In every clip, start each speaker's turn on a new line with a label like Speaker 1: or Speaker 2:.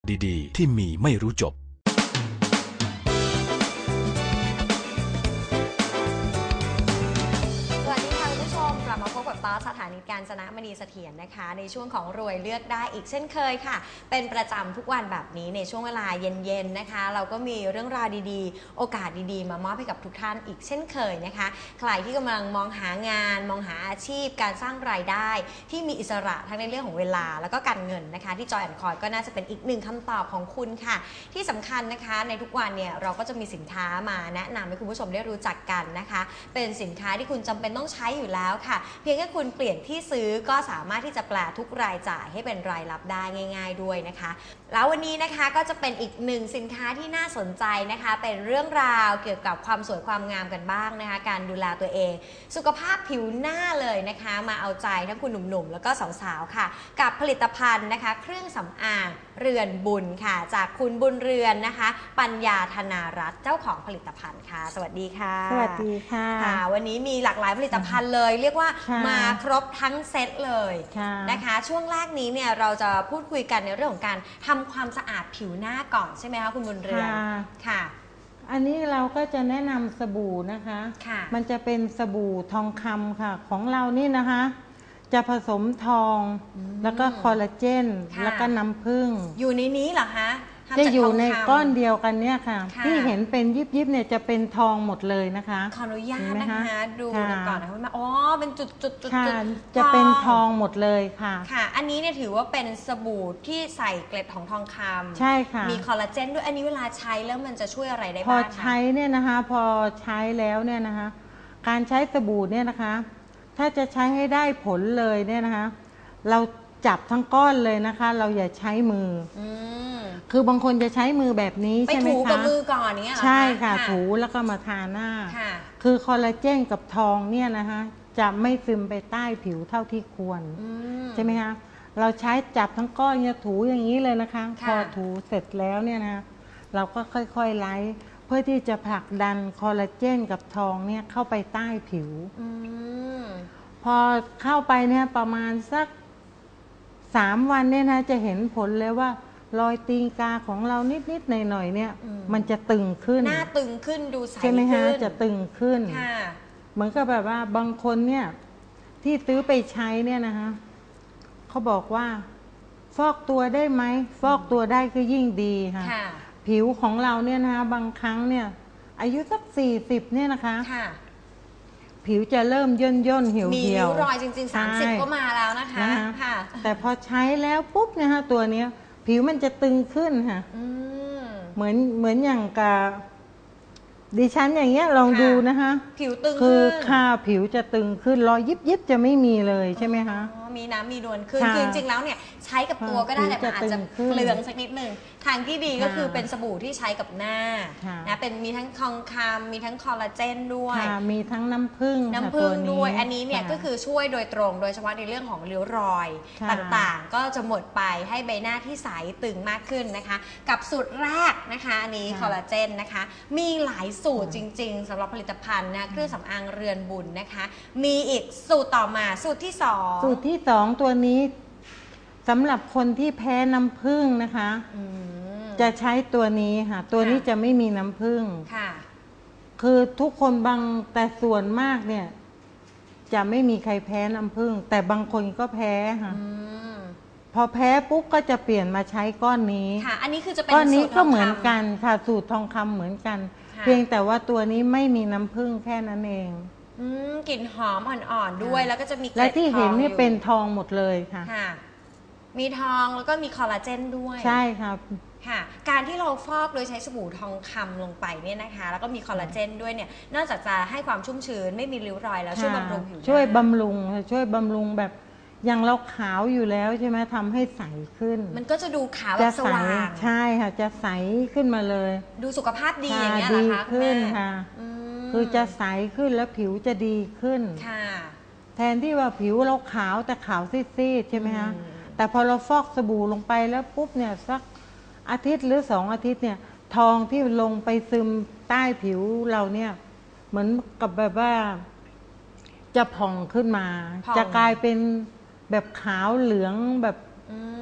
Speaker 1: ดีๆที่มีไม่รู้จบ
Speaker 2: สถานีกาญจนมณีเสถียรนะคะในช่วงของรวยเลือกได้อีกเช่นเคยค่ะเป็นประจำทุกวันแบบนี้ในช่วงเวลาเย็นๆนะคะเราก็มีเรื่องราวดีๆโอกาสดีๆมามอบให้กับทุกท่านอีกเช่นเคยนะคะใครที่กำลังมองหางานมองหาอาชีพการสร้างรายได้ที่มีอิสระทั้งในเรื่องของเวลาแล้วก็การเงินนะคะที่จอยแอนด์คอยก็น่าจะเป็นอีกหนึ่งคำตอบของคุณค่ะที่สำคัญนะคะในทุกวันเนี่ยเราก็จะมีสินค้ามาแนะนำให้คุณผู้ชมได้รู้จักกันนะคะเป็นสินค้าที่คุณจำเป็นต้องใช้อยู่แล้วค่ะเพียงแค่คุณเปลี่ยนที่ซื้อก็สามารถที่จะแปลทุกรายจ่ายให้เป็นรายรับได้ง่ายๆด้วยนะคะแล้ววันนี้นะคะก็จะเป็นอีกหนึ่งสินค้าที่น่าสนใจนะคะเป็นเรื่องราวเกี่ยวกับความสวยความงามกันบ้างนะคะการดูแลตัวเองสุขภาพผิวหน้าเลยนะคะมาเอาใจทั้งคุณหนุ่มๆแล้วก็สาวๆค่ะกับผลิตภัณฑ์นะคะเครื่องสำอางเรือนบุญค่ะจากคุณบุญเรือนนะคะปัญญาธนารัตน์เจ้าของผลิตภัณฑ์ค่ะสวัสดีค่ะ
Speaker 3: สวัสดีค่ะ
Speaker 2: วันนี้มีหลากหลายผลิตภัณฑ์เลยเรียกว่ามาครบทั้งเซตเลยนะคะช่วงแรกนี้เนี่ยเราจะพูดคุยกันในเรื่องของการทำความสะอาดผิวหน้าก่อนใช่ไหมคะคุณบุญเรือนค่ะ
Speaker 3: อันนี้เราก็จะแนะนำสบู่นะคะมันจะเป็นสบู่ทองคำค่ะของเรานี่นะคะจะผสมทองแล้วก็คอลลาเจนแล้วก็น้ำผึ้ง
Speaker 2: อยู่ในนี้เหรอคะ
Speaker 3: จะอยู่ในก้อนเดียวกันเนี่ยค่ะที่เห็นเป็นยิบๆเนี่ยจะเป็นทองหมดเลยนะคะ
Speaker 2: ขออนุญาตนะคะดูก่อนนะคะอ๋อเป็นจุด
Speaker 3: จะเป็นทองหมดเลยค่ะ
Speaker 2: ค่ะอันนี้เนี่ยถือว่าเป็นสบู่ที่ใส่เกล็ดของทองคำ
Speaker 3: ใช่ค่ะ
Speaker 2: มีคอลลาเจนด้วยอันนี้เวลาใช้แล้วมันจะช่วยอะไรได้บ้าง
Speaker 3: พอใช้เนี่ยนะคะพอใช้แล้วเนี่ยนะคะการใช้สบู่เนี่ยนะคะถ้าจะใช้ให้ได้ผลเลยเนี่ยนะคะเราจับทั้งก้อนเลยนะคะเราอย่าใช้มือคือบางคนจะใช้มือแบบนี้ใช่ไหมคะ
Speaker 2: ไปถูกับมือก่อนเนี่ย
Speaker 3: ใช่ค่ะถูแล้วก็มาทาหน้าคือคอลลาเจนกับทองเนี่ยนะคะจะไม่ซึมไปใต้ผิวเท่าที่ควรใช่ไหมคะเราใช้จับทั้งก้อนเนี่ยถูอย่างนี้เลยนะคะพอถูเสร็จแล้วเนี่ยนะเราก็ค่อยๆไล่เพื่อที่จะผลักดันคอลลาเจนกับทองเนี่ยเข้าไปใต้ผิวพอเข้าไปเนี่ยประมาณสัก3 วันเนี่ยนะจะเห็นผลเลยว่ารอยตีนกาของเรานิดๆหน่อยๆเนี่ยมันจะตึงขึ้น
Speaker 2: หน้าตึงขึ้นดูใสขึ้น
Speaker 3: ใช่ไหมคะจะตึงขึ้นเหมือนกับแบบว่าบางคนเนี่ยที่ซื้อไปใช้เนี่ยนะคะเขาบอกว่าฟอกตัวได้ไหมฟอกตัวได้ก็ยิ่งดีค่ะผิวของเราเนี่ยนะคะบางครั้งเนี่ยอายุสัก40เนี่ยนะคะผิวจะเริ่มย่นเหี่ยว
Speaker 2: มีริ้วรอยจริงๆ30ก็มาแล้วนะคะ
Speaker 3: แต่พอใช้แล้วปุ๊บนะคะตัวเนี้ยผิวมันจะตึงขึ้นค่ะเหมือนอย่างกับดิฉันอย่างเงี้ยลองดูนะคะ
Speaker 2: ผิวตึง
Speaker 3: คือค่าผิวจะตึงขึ้นรอยยิบจะไม่มีเลยใช่ไหมคะ
Speaker 2: มีน้ำมีนวลขึ้นคือจริงๆแล้วเนี่ยใช้กับตัวก็ได้แต่อาจจะเปลืองสักนิดนึงทางที่ดีก็คือเป็นสบู่ที่ใช้กับหน้านะเป็นมีทั้งทองคำมีทั้งคอลลาเจนด้วย
Speaker 3: มีทั้งน้ำผึ้ง
Speaker 2: ด้วยอันนี้เนี่ยก็คือช่วยโดยตรงโดยเฉพาะในเรื่องของริ้วรอยต่างๆก็จะหมดไปให้ใบหน้าที่ใสตึงมากขึ้นนะคะกับสูตรแรกนะคะอันนี้คอลลาเจนนะคะมีหลายสูตรจริงๆสำหรับผลิตภัณฑ์นะเครื่องสำอางเรือนบุญนะคะมีอีกสูตรต่อมาสูตรที่
Speaker 3: 2ตัวนี้สำหรับคนที่แพ้น้ำผึ้งนะคะจะใช้ตัวนี้ค่ะตัวนี้จะไม่มีน้ำผึ้งคือทุกคนแต่ส่วนมากเนี่ยจะไม่มีใครแพ้น้ำผึ้งแต่บางคนก็แพ้ค่ะพอแพ้ปุ๊บก็จะเปลี่ยนมาใช้ก้อนนี้
Speaker 2: ค่ะอันนี้คือจะเป็น
Speaker 3: ก้อนนี้ก็เหมือนกันค่ะสูตรทองคำเหมือนกันเพียงแต่ว่าตัวนี้ไม่มีน้ำผึ้งแค่นั้นเอง
Speaker 2: กลิ่นหอมอ่อนๆด้วยแล้วก็จะมีเกล็ดทอง
Speaker 3: และที่เห็นนี่เป็นทองหมดเลยค่ะ
Speaker 2: มีทองแล้วก็มีคอลลาเจนด้วย
Speaker 3: ใช่ครับ
Speaker 2: ค่ะการที่เราฟอกโดยใช้สบู่ทองคำลงไปเนี่ยนะคะแล้วก็มีคอลลาเจนด้วยเนี่ยนอกจากจะให้ความชุ่มชื้นไม่มีริ้วรอยแล้วช่วยบำรุงผิว
Speaker 3: ช่วยบำรุงแบบอย่างเราขาวอยู่แล้วใช่ไหมทำให้ใสขึ้น
Speaker 2: มันก็จะดูขาวแบบสว่าง
Speaker 3: ใช่ค่ะจะใสขึ้นมาเลย
Speaker 2: ดูสุขภาพดีอย่างเงี้ยเหรอคะ
Speaker 3: ขึ้นค่ะคือจะใสขึ้นแล้วผิวจะดีขึ้นแทนที่ว่าผิวเราขาวแต่ขาวซีดๆใช่ไหมคะแต่พอเราฟอกสบู่ลงไปแล้วปุ๊บเนี่ยสักอาทิตย์หรือ2 อาทิตย์เนี่ยทองที่ลงไปซึมใต้ผิวเราเนี่ยเหมือนกับแบบว่าจะผ่องขึ้นมาจะกลายเป็นแบบขาวเหลืองแบบ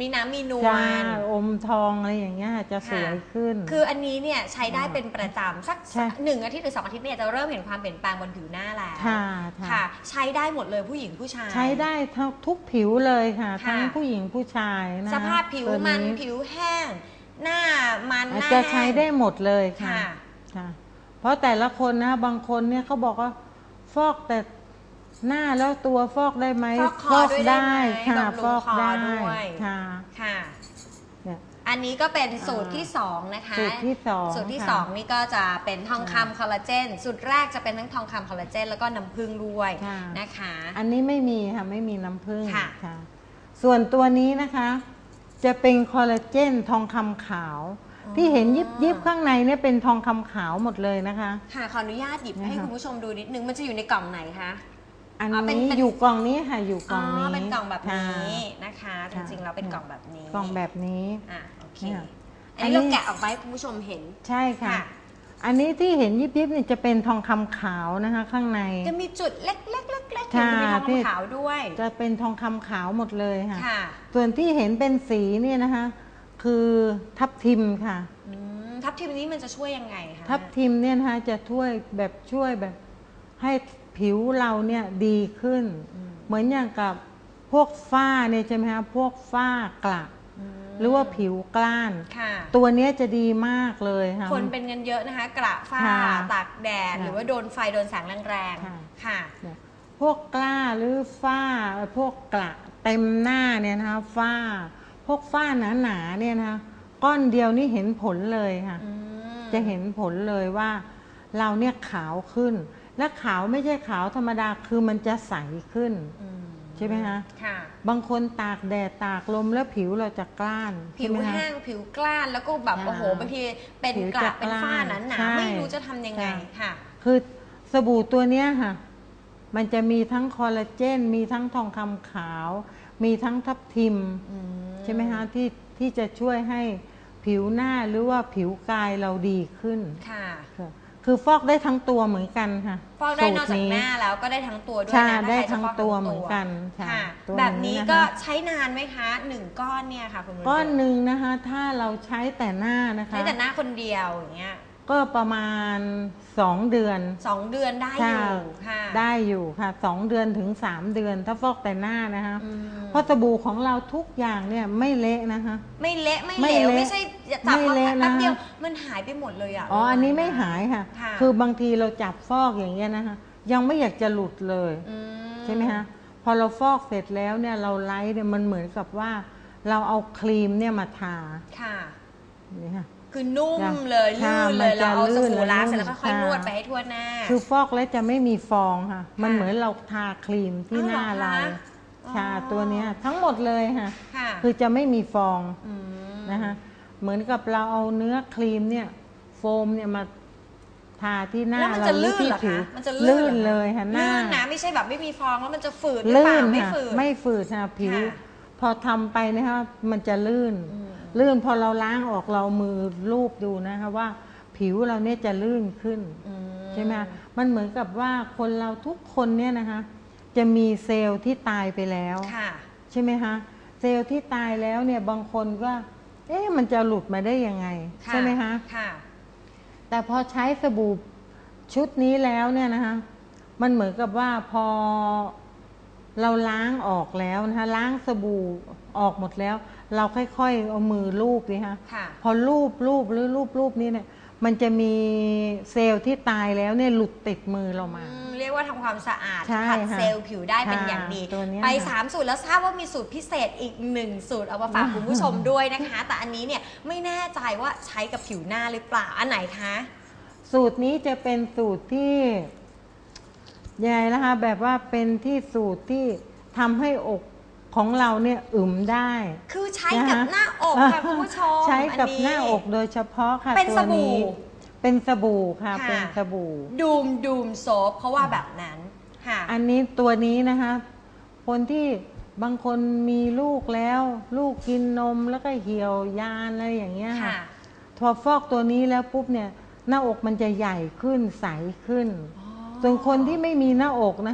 Speaker 2: มีน้ำมีนว
Speaker 3: จ้า
Speaker 2: ล
Speaker 3: อมทองอะไรอย่างเงี้ยจะสวยขึ้น
Speaker 2: คืออันนี้เนี่ยใช้ได้เป็นประจำสัก
Speaker 3: ใช่
Speaker 2: 1 อาทิตย์หรือ2 อาทิตย์เนี่ยจะเริ่มเห็นความเปลี่ยนแปลงบนผิวหน้าแล้ว
Speaker 3: ค่ะ
Speaker 2: ค่ะใช้ได้หมดเลยผู้หญิงผู้ชาย
Speaker 3: ใช้ได้ทุกผิวเลยค่ะ
Speaker 2: ค่ะ
Speaker 3: ทั้งผู้หญิงผู้ชายนะ
Speaker 2: สภาพผิว
Speaker 3: ตัว
Speaker 2: มันผิวแห้ง หน้ามันหน้า
Speaker 3: จะ
Speaker 2: แห้
Speaker 3: ใช้
Speaker 2: ง
Speaker 3: ได้หมดเลยค่ะ
Speaker 2: ค่ะ
Speaker 3: ค่ะ เพราะแต่ละคนนะบางคนเนี่ยเขาบอกว่าฟอกแต่หน้าแล้วตัวฟอกได้ไหม
Speaker 2: ฟอกคอด้วยได้ไหม
Speaker 3: ค่ะ
Speaker 2: บำรุง
Speaker 3: ฟอก
Speaker 2: คอ
Speaker 3: ได้
Speaker 2: ด้วย
Speaker 3: ค่ะ
Speaker 2: ค่ะ
Speaker 3: เนี่ย
Speaker 2: อันนี้ก็เป็นสูตรที่2นะคะ
Speaker 3: สูตรที่สอง
Speaker 2: สูตรที่
Speaker 3: ค่ะ
Speaker 2: 2นี่ก็จะเป็นทองคำคอลลาเจนสูตรแรกจะเป็นทั้งทองคำคอลลาเจนแล้วก็น้ำผึ้งด้วย
Speaker 3: ค่ะ
Speaker 2: นะคะ
Speaker 3: อันนี้ไม่มีค่ะไม่มีน้ำผึ้ง
Speaker 2: ค่ะ
Speaker 3: ค่ะ ส่วนตัวนี้นะคะ จะเป็นคอลลาเจนทองคำขาว ที่เห็นยิบข้างในเนี่ยเป็นทองคำขาวหมดเลยนะคะ
Speaker 2: ค่ะขออนุญาตหยิบให้
Speaker 3: นะคะ
Speaker 2: คุณผู้ชมดูนิดนึงมันจะอยู่ในกล่องไหนคะ
Speaker 3: อัน
Speaker 2: เป็น
Speaker 3: นี้อยู่กล่องนี้ค่ะอยู่ก
Speaker 2: อ๋
Speaker 3: ล่องนี้
Speaker 2: อเป็นกล่องแบบนี้
Speaker 3: ค่ะ
Speaker 2: นะคะจ
Speaker 3: ค่ะ
Speaker 2: ริงๆเราเป็นกล่องแบบนี้
Speaker 3: กล่องแบบนี้
Speaker 2: อ่ะโอเค
Speaker 3: เนี่ย
Speaker 2: อันนี้เราแกะออกมาให้คุณผู้ชมเห็น
Speaker 3: ใช่ค่ะ
Speaker 2: ค่ะ
Speaker 3: อันนี้ที่เห็นยิบเนี่ยจะเป็นทองคำขาวนะคะ ข้างใน
Speaker 2: จะมีจุดเล็กๆๆๆ
Speaker 3: ค่ะ
Speaker 2: จะมีทอง
Speaker 3: ที่
Speaker 2: คำขาวด้วย
Speaker 3: จะเป็นทองคำขาวหมดเลยค่ะ
Speaker 2: ค่ะ
Speaker 3: ส่วนที่เห็นเป็นสีเนี่ยนะคะ คือทับทิมค่ะ
Speaker 2: ทับทิมนี้มันจะช่วยยังไงคะ
Speaker 3: ทับทิมเนี่ยนะคะจะช่วยแบบให้ผิวเราเนี่ยดีขึ้น เหมือนอย่างกับพวกฝ้าเนี่ยใช่ไหมคะพวกฝ้ากระหรือว่าผิวกล้าน
Speaker 2: ค่ะ
Speaker 3: ตัวเนี้ยจะดีมากเลยค่ะ
Speaker 2: คนเป็นกันเยอะนะคะ กระฝ้า
Speaker 3: ค่ะ
Speaker 2: ตากแดด
Speaker 3: ค่ะ
Speaker 2: หรือว่าโดนไฟโดนแสงแรง
Speaker 3: ค่ะ
Speaker 2: ๆค่ะ
Speaker 3: เนี่ยพวกกล้าหรือฝ้าพวกกระเต็มหน้าเนี่ยนะคะฝ้าพวกฝ้าหนาๆเนี่ยนะคะก้อนเดียวนี่เห็นผลเลยค่ะ จะเห็นผลเลยว่าเราเนี่ยขาวขึ้น และขาวไม่ใช่ขาวธรรมดาคือมันจะใสขึ้นใช่ไหมคะ
Speaker 2: ค่ะ
Speaker 3: บางคนตากแดดตากลมแล้วผิวเราจะกล้าน
Speaker 2: ผิว
Speaker 3: ใช่ไมคะ
Speaker 2: แห้งผิวกล้านแล้วก็แบบ
Speaker 3: ค่ะ
Speaker 2: โอ้โหบางทีเป็น
Speaker 3: ผิว
Speaker 2: กระ
Speaker 3: จะ
Speaker 2: เป็นฝ้าหนา
Speaker 3: ใช่
Speaker 2: ๆไม่รู้จะทำยังไง
Speaker 3: ค่ะ
Speaker 2: ค่ะ
Speaker 3: คือสบู่ตัวเนี้ยค่ะ มันจะมีทั้งคอลลาเจนมีทั้งทองคำขาว มีทั้งทับทิมใช่ไหมคะที่จะช่วยให้ผิวหน้าหรือว่าผิวกายเราดีขึ้น
Speaker 2: ค่ะ
Speaker 3: คือฟอกได้ทั้งตัวเหมือนกันค่ะ
Speaker 2: ฟอกได้นอกจาก
Speaker 3: สูตร
Speaker 2: หน้าแล้วก็ได้ทั้งตัวด้วย
Speaker 3: ใช่
Speaker 2: นะถ้า
Speaker 3: ได้
Speaker 2: ใครจะ
Speaker 3: ทั้ง
Speaker 2: ฟอก
Speaker 3: ตัวเหมือนกันค่ะ
Speaker 2: ค่ะ
Speaker 3: ตัว
Speaker 2: แบบนี้
Speaker 3: นะคะ
Speaker 2: ก็ใช้นานไหมคะ1 ก้อนเนี่ยค่ะคุณบุญ
Speaker 3: ก้อน
Speaker 2: เรื
Speaker 3: หนึ่งนะคะ ถ้าเราใช้แต่หน้านะคะ
Speaker 2: ใช้แต่หน้าคนเดียวอย่างเงี้ย
Speaker 3: ก็ประมาณ2 เดือน
Speaker 2: 2 เดือนได้อยู่ค่ะ
Speaker 3: ได้อยู่ค่ะ2 เดือนถึง3 เดือน ถ้าฟอกแต่หน้านะคะ
Speaker 2: อืม
Speaker 3: เพราะสบู่ของเราทุกอย่างเนี่ยไม่เละนะคะ
Speaker 2: ไม่เละไม่
Speaker 3: ไม่
Speaker 2: เหลว
Speaker 3: เละ
Speaker 2: ไม่ใช่จับ
Speaker 3: ไม่
Speaker 2: มา
Speaker 3: เละ
Speaker 2: แป๊บเดียว
Speaker 3: นะคะ
Speaker 2: มันหายไปหมดเลยอ่ะ
Speaker 3: อ๋ออันนี้ไม่หายค่ะ
Speaker 2: ค่ะ
Speaker 3: คือบางทีเราจับฟอกอย่างเงี้ยนะคะ ยังไม่อยากจะหลุดเลย
Speaker 2: อืม
Speaker 3: ใช่ไหมคะพอเราฟอกเสร็จแล้วเนี่ยเราไลท์เนี่ยมันเหมือนกับว่า เราเอาครีมเนี่ยมาทา
Speaker 2: ค่ะ
Speaker 3: นี่ค่ะ
Speaker 2: คือนุ่ม
Speaker 3: จ้ะ
Speaker 2: เลย
Speaker 3: ค่ะ
Speaker 2: ลื่นเลย
Speaker 3: มันจะ
Speaker 2: เราเอาส
Speaker 3: ลื่น
Speaker 2: บู่ล้างเสร็จ
Speaker 3: และ
Speaker 2: แล้ว
Speaker 3: นุ่ม
Speaker 2: ค่อยๆนวด
Speaker 3: ค่ะ
Speaker 2: ไปให้ทั่วหน้า
Speaker 3: คือฟอกแล้วจะไม่มีฟองค่ะ มันเหมือนเราทาครีมที่
Speaker 2: อ้าว
Speaker 3: หน้า
Speaker 2: เหรอ
Speaker 3: เรา
Speaker 2: คะ
Speaker 3: ชา
Speaker 2: อ๋อ
Speaker 3: ตัวเนี้ยทั้งหมดเลยค่ะ
Speaker 2: ค่ะ
Speaker 3: คือจะไม่มีฟอง
Speaker 2: ม
Speaker 3: นะคะเหมือนกับเราเอาเนื้อครีมเนี่ยโฟมเนี่ยมาทาที่หน้า
Speaker 2: แล้วมัน
Speaker 3: เรา
Speaker 2: จะ
Speaker 3: หรื
Speaker 2: ลื่
Speaker 3: อน ที่
Speaker 2: เหรอ
Speaker 3: ผิ
Speaker 2: คะ
Speaker 3: ว
Speaker 2: มันจะลื่น
Speaker 3: ลื่น
Speaker 2: หรอคะ
Speaker 3: เลยค่ะหน้า
Speaker 2: ลื่นนะไม่ใช่แบบไม่มีฟองแล้วมันจะฝืดหรือเป
Speaker 3: ลื่
Speaker 2: ล่าน ไม่
Speaker 3: ค่ะ
Speaker 2: ฝืด
Speaker 3: ไม่ฝืดค่ะผิว
Speaker 2: ค่ะ
Speaker 3: พอทำไปนะคะมันจะลื่น ลื่นพอเราล้างออกเรามือลูบดูนะคะว่า ผิวเราเนี่ยจะลื่นขึ้น ใช่ไหมคะมันเหมือนกับว่าคนเราทุกคนเนี่ยนะคะ จะมีเซลล์ที่ตายไปแล้ว
Speaker 2: ค่ะ
Speaker 3: ใช่ไหมคะเซลล์ที่ตายแล้วเนี่ยบางคนก็มันจะหลุดมาได้ยังไง ใช่ไหมคะ
Speaker 2: ค่ะ
Speaker 3: แต่พอใช้สบู่ชุดนี้แล้วเนี่ยนะคะมันเหมือนกับว่าพอเราล้างออกแล้วนะคะล้างสบู่ออกหมดแล้ว เราค่อยๆเอามือลูบนะคะ
Speaker 2: ค่ะ
Speaker 3: พอลูบหรือลูบนี้เนี่ยมันจะมีเซลล์ที่ตายแล้วเนี่ยหลุดติดมือเรามา
Speaker 2: เรียกว่าทำความสะอาด
Speaker 3: ใช่
Speaker 2: ผัด
Speaker 3: ค่ะ
Speaker 2: เซลล์ผิวได้เป็น
Speaker 3: ค่ะ
Speaker 2: อย่างดี
Speaker 3: ตัวเนี้ย
Speaker 2: ไป
Speaker 3: ค่ะ
Speaker 2: 3 สูตรแล้วทราบว่ามีสูตรพิเศษอีก1 สูตรเอามาฝากคุณผู้ชมด้วยนะคะ แต่อันนี้เนี่ยไม่แน่ใจว่าใช้กับผิวหน้าหรือเปล่าอันไหนคะ
Speaker 3: สูตรนี้จะเป็นสูตรที่ยังไงนะคะแบบว่าเป็นที่สูตรที่ทำให้อกของเราเนี่ยอึมได้
Speaker 2: คือใช้กับหน้าอกค่ะคุณผู้ชม
Speaker 3: ใช้กับ
Speaker 2: อั
Speaker 3: หน้าอกโดยเฉพาะค่ะ
Speaker 2: เป็น
Speaker 3: ตัว
Speaker 2: สบู่
Speaker 3: นี้เป็นสบู่ค่ะ
Speaker 2: ค่ะ
Speaker 3: เป็นสบู่
Speaker 2: ดูมโซฟเขาว่าแบบนั้นค่ะ
Speaker 3: อันนี้ตัวนี้นะคะ คนที่บางคนมีลูกแล้ว ลูกกินนมแล้วก็เหี่ยวยานอะไรอย่างเงี้ยค่ะ
Speaker 2: ค่ะ
Speaker 3: พอฟอกตัวนี้แล้วปุ๊บเนี่ยหน้าอกมันจะใหญ่ขึ้นใสขึ้น ส่วนคนที่ไม่มีหน้าอกนะคะ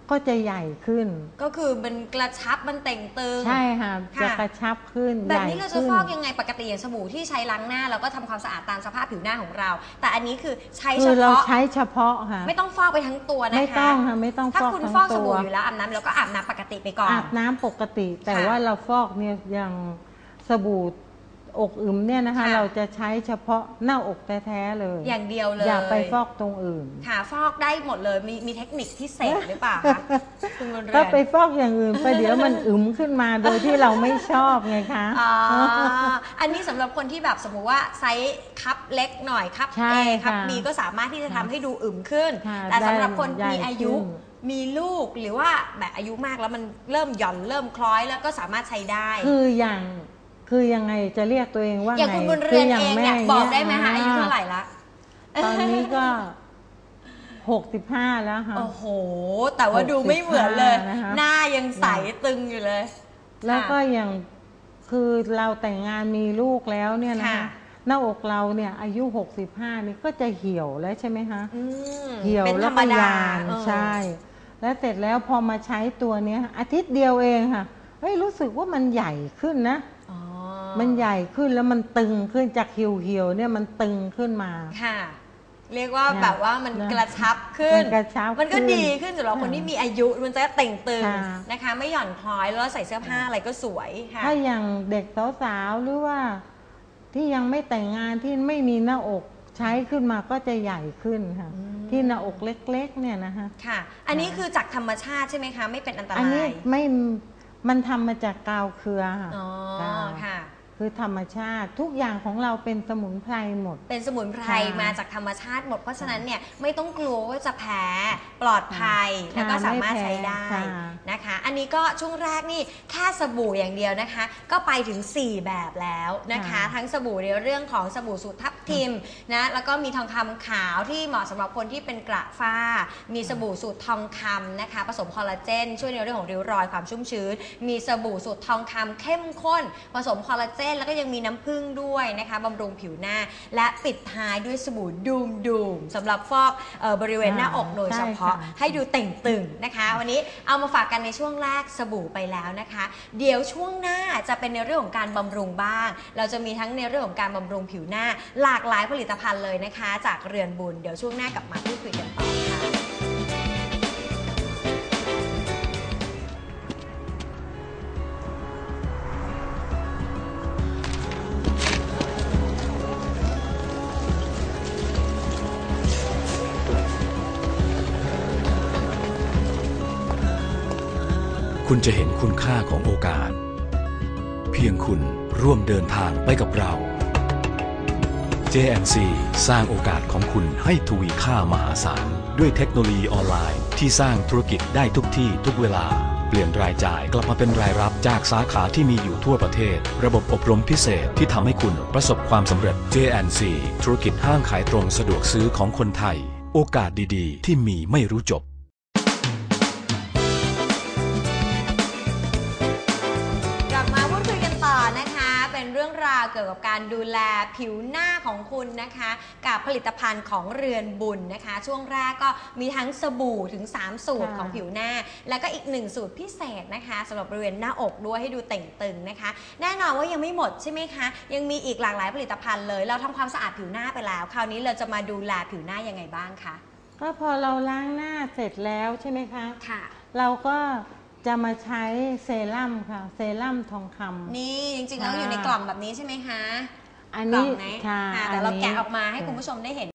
Speaker 3: ก็จะใหญ่ขึ้น
Speaker 2: ก็คือมันกระชับมันเต่งตึง
Speaker 3: ใช่ค่ะจะกระชับขึ้น
Speaker 2: แบบนี้เราจะฟอกยังไงปกติอย่างสบู่ที่ใช้ล้างหน้าเราก็ทำความสะอาดตามสภาพผิวหน้าของเราแต่อันนี้คือใช้เฉพาะ
Speaker 3: เราใช้เฉพาะค่ะ
Speaker 2: ไม่ต้องฟอกไปทั้งตัวนะคะ
Speaker 3: ไม่ต้องค่ะไม่ต้องฟอกทั้งตัวถ้า
Speaker 2: คุณฟอกสบู่อยู่แล้วอาบน้ำแล้วก็อาบน้ำปกติไปก่อน
Speaker 3: อาบน้ำปกติแต่ว่าเราฟอกเนี่ยอย่างสบู่อกอึมเนี่ยนะคะเราจะใช้เฉพาะหน้าอกแท้ๆเลย
Speaker 2: อย่างเดียวเลย
Speaker 3: อย่าไปฟอกตรงอื่น
Speaker 2: ค่ะฟอกได้หมดเลยมีเทคนิคพิเศษหรือเปล่าคะคุณบุญเรือน
Speaker 3: ถ้าไปฟอกอย่างอื่นไปเดี๋ยวมันอึมขึ้นมาโดยที่เราไม่ชอบไงคะ
Speaker 2: อันนี้สำหรับคนที่แบบสมมติว่าไซส์คัพเล็กหน่อยคัพ A คัพ B ก็สามารถที่จะทำให้ดูอึมขึ้นแต่สำหรับคนมีอายุมีลูกหรือว่าแบบอายุมากแล้วมันเริ่มหย่อนเริ่มคล้อยแล้วก็สามารถใช้ได้
Speaker 3: คือยังไงจะเรียกตัวเองว่าไง
Speaker 2: อย่างคุณบุญเรือนเองเนี่ยบอกได้ไหมคะอายุเท่าไหร่ละ
Speaker 3: ตอนนี้ก็65แล้วค่ะ
Speaker 2: โอ้โหแต่ว่าดูไม่เหมือนเลยหน้ายังใสตึงอยู่เลย
Speaker 3: แล้วก็อย่างคือเราแต่งงานมีลูกแล้วเนี่ยนะคะหน้าอกเราเนี่ยอายุ65นี่ก็จะเหี่ยวแล้วใช่ไหมคะเหี่ยวแล้วก็ยานใช่แล้วเสร็จแล้วพอมาใช้ตัวนี้อาทิตย์เดียวเองค่ะเฮ้ยรู้สึกว่ามันใหญ่ขึ้นนะมันใหญ่ขึ้นแล้วมันตึงขึ้นจากเหี่ยวๆเนี่ยมันตึงขึ้นมา
Speaker 2: ค่ะเรียกว่าแบบว่ามันกระชับขึ้นมันก็ดีขึ้นสำหรับคนที่มีอายุมันจะเต่งตึงนะคะไม่หย่อนคล้อยแล้วใส่เสื้อผ้าอะไรก็สวยค่ะ
Speaker 3: ถ้าอย่างเด็กสาวๆหรือว่าที่ยังไม่แต่งงานที่ไม่มีหน้าอกใช้ขึ้นมาก็จะใหญ่ขึ้นค่ะที่หน้าอกเล็กๆเนี่ยนะคะ
Speaker 2: ค่ะอันนี้คือจากธรรมชาติใช่ไหมคะไม่เป็นอันตราย
Speaker 3: อันนี้ไม่มันทำมาจากกาวเครือค่ะ
Speaker 2: อ๋อค่ะ
Speaker 3: คือธรรมชาติทุกอย่างของเราเป็นสมุนไพรหมด
Speaker 2: เป็นสมุนไพรมาจากธรรมชาติหมดเพราะฉะนั้นเนี่ยไม่ต้องกลัวว่าจะแพ้ปลอดภัยแล้วก็สามารถใช้ได้นะคะอันนี้ก็ช่วงแรกนี่แค่สบู่อย่างเดียวนะคะก็ไปถึง4แบบแล้วนะคะทั้งสบู่ในเรื่องของสบู่สูตรทับทิมนะแล้วก็มีทองคำขาวที่เหมาะสำหรับคนที่เป็นกระฝ้ามีสบู่สูตรทองคำนะคะผสมคอลลาเจนช่วยในเรื่องของริ้วรอยความชุ่มชื้นมีสบู่สูตรทองคำเข้มข้นผสมคอลลาเจนแล้วก็ยังมีน้ำผึ้งด้วยนะคะบำรุงผิวหน้าและปิดท้ายด้วยสบู่ดูมสำหรับฟอกบริเวณหน้าอกโดยเฉพาะให้ดูเต่งตึงนะคะวันนี้เอามาฝากกันในช่วงแรกสบู่ไปแล้วนะคะเดี๋ยวช่วงหน้าจะเป็นในเรื่องของการบำรุงบ้างเราจะมีทั้งในเรื่องของการบำรุงผิวหน้าหลากหลายผลิตภัณฑ์เลยนะคะจากเรือนบุญเดี๋ยวช่วงหน้ากลับมาพูดคุยกันต่อค่ะ
Speaker 1: คุณจะเห็นคุณค่าของโอกาสเพียงคุณร่วมเดินทางไปกับเรา JNC สร้างโอกาสของคุณให้ทวีค่ามหาศาลด้วยเทคโนโลยีออนไลน์ที่สร้างธุรกิจได้ทุกที่ทุกเวลาเปลี่ยนรายจ่ายกลับมาเป็นรายรับจากสาขาที่มีอยู่ทั่วประเทศระบบอบรมพิเศษที่ทำให้คุณประสบความสำเร็จ JNC ธุรกิจห้างขายตรงสะดวกซื้อของคนไทยโอกาสดีๆที่มีไม่รู้จบ
Speaker 2: เรื่องราวเกี่ยวกับการดูแลผิวหน้าของคุณนะคะกับผลิตภัณฑ์ของเรือนบุญนะคะช่วงแรกก็มีทั้งสบู่ถึง3สูตรของผิวหน้าแล้วก็อีก1สูตรพิเศษนะคะสำหรับบริเวณหน้าอกด้วยให้ดูเต่งตึงนะคะแน่นอนว่ายังไม่หมดใช่ไหมคะยังมีอีกหลากหลายผลิตภัณฑ์เลยเราทำความสะอาดผิวหน้าไปแล้วคราวนี้เราจะมาดูแลผิวหน้ายังไงบ้างคะ
Speaker 3: ก็พอเราล้างหน้าเสร็จแล้วใช่ไหมคะ
Speaker 2: ค่ะ
Speaker 3: เราก็จะมาใช้เซรั่มค่ะเซรั่มทองคำ
Speaker 2: นี่จริงๆแล้วอยู่ในกล่องแบบนี้ใช่ไหมคะ
Speaker 3: อันนี้
Speaker 2: ค่ะแต่เราแกะออกมาให้คุณผู้ชมได้เห็น